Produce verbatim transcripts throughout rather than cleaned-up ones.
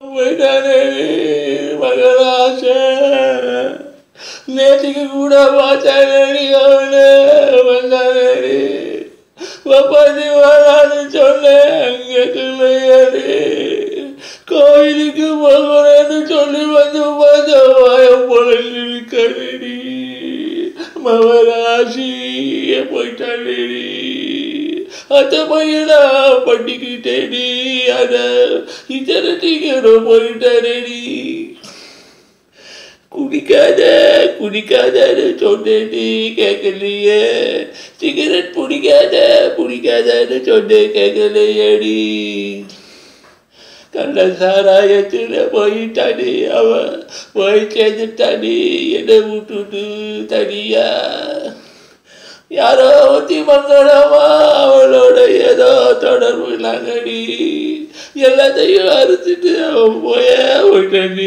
போயிட்டானே மகராச நேற்றுக்கு கூட பார்த்தானே அவனே வந்தானே பப்பாத்தி வரான்னு சொன்னேன் அங்கே சொல்லையாரு கோயிலுக்கு போகிறேன்னு சொல்லி வந்து பார்த்த வாயம் போல இருக்கானேடி மகராசிய போயிட்டானேடி அந்த பையனா பண்ணிக்கிட்டேடி அத இத்தனை டீக்கரும் போயிட்டானேடி குடிக்காத குடிக்காதன்னு சொன்னேடி கேட்கலையே சிகரெட் பிடிக்காத பிடிக்காதன்னு சொன்னேன் கேட்கலையேடி கள்ள சாராயத்தில் போயிட்டானே அவன் போய் சேர்ந்துட்டானே என்னை விட்டுட்டு தனியா யாரோ ஒத்தி மங்களமா அவளோட ஏதோ தொடர்பு நாங்கடி எல்லாத்தையும் அறுத்துட்டு அவன் போய போயிட்டானி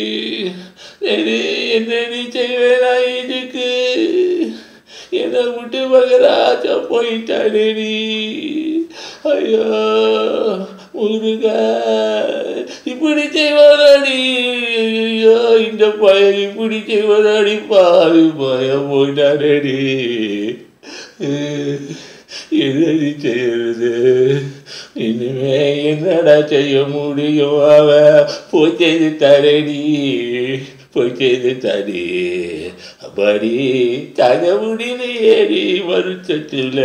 என்னடி செய்வேனா இதுக்கு என்னை விட்டு மகராஜா போயிட்டானேடி ஐயோ முருகா இப்படி செய்வானாடி ஐயோ இந்த பையன் இப்படி செய்வானாடி பாவி பயம் போயிட்டானேடி என்னடி செய்யறது இனிமே என்னடா செய்ய முடியும் அவன் போய் செய்து தரடி போய் செய்து தடி அப்படி தக முடியலையேடி வருத்தத்தில்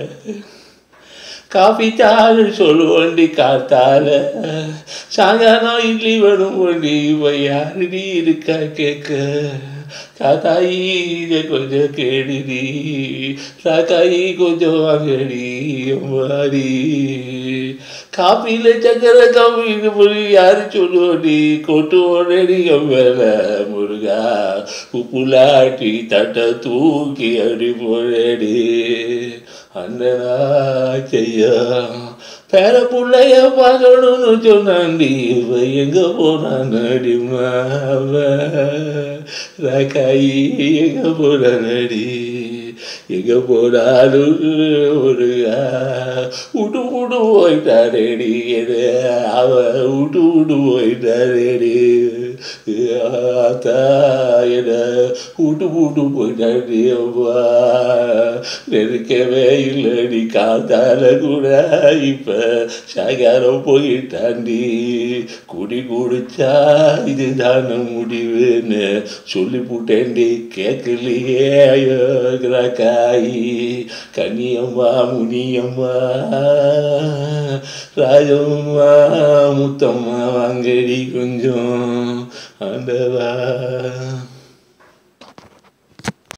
காஃபி தாரு சொல்லுவோண்டி காத்தால சாயங்காலம் இட்லி வரும் ஒண்டி இப்போ யாருடி இருக்கா கேட்க காத்தாயி இதை கொஞ்சம் கேடுடி சாக்காயி கொஞ்சம் வாங்கடி அம்மாடி காப்பியில் சக்கரை காப்பி போய் யாரு சொல்லுவோடி கொட்டு ஓடடி மேல முருகா உப்புலாட்டி தட்டை தூக்கி அடி போடடி அண்ணனா செய்ய பேர பிள்ளைய பார்க்கணும்னு சொன்னாண்டி இவ எங்க போனான் அடிமாவ ராக்காயி எங்க போனாடி எங்க போனாலும் ஒரு விட்டு விட்டு போயிட்டாரேடி அவ விட்டு விட்டு போயிட்டாரேடி அத்தா என்ன விட்டு விட்டு போயிட்டாடி அம்மா நெருக்கவே இல்லடி காத்தால கூட இப்ப சாயங்காலம் போயிட்டாண்டி குடி குடிச்சா இதுதான முடிவுன்னு சொல்லி போட்டேன்டி கேட்கலையே காய் கன்னியம்மா முனியம்மா ராஜம்மா முத்தம்மா வாங்கடி கொஞ்சம் ஆண்டவா